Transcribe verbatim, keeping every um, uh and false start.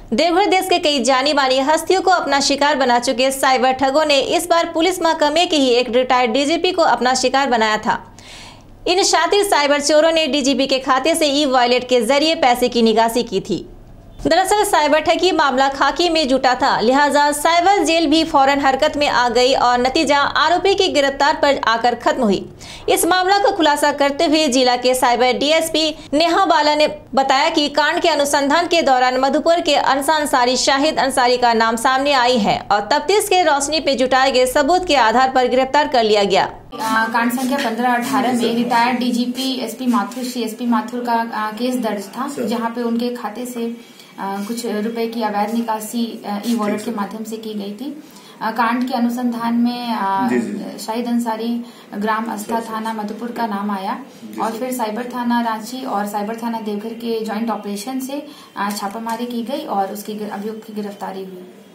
देवघर देश के कई जानी मानी हस्तियों को अपना शिकार बना चुके साइबर ठगों ने इस बार पुलिस महकमे के ही एक रिटायर्ड डीजीपी को अपना शिकार बनाया था। इन शातिर साइबर चोरों ने डीजीपी के खाते से ई वॉलेट के जरिए पैसे की निकासी की थी। दरअसल साइबर ठगी मामला खाकी में जुटा था, लिहाजा साइबर जेल भी फौरन हरकत में आ गई और नतीजा आरोपी की गिरफ्तार पर आकर खत्म हुई। इस मामला का खुलासा करते हुए जिला के साइबर डीएसपी नेहा बाला ने बताया कि कांड के अनुसंधान के दौरान मधुपुर के अंसार अंसारी शाहिद अंसारी का नाम सामने आई है और तफ्तीश के रोशनी पे जुटाए गए सबूत के आधार पर गिरफ्तार कर लिया गया। कांड संख्या पंद्रह अठारह में retired DGP SP Mathur Shri SP Mathur का आ, केस दर्ज था, जहां पे उनके खाते से आ, कुछ रुपए की अवैध निकासी ई वॉलेट के माध्यम से की गई थी। आ, कांड के अनुसंधान में आ, शाहिद अंसारी ग्राम अस्था थाना मधुपुर का नाम आया और फिर साइबर थाना रांची और साइबर थाना देवघर के ज्वाइंट ऑपरेशन से छापामारी की गई और उसकी अभियुक्त की गिरफ्तारी हुई।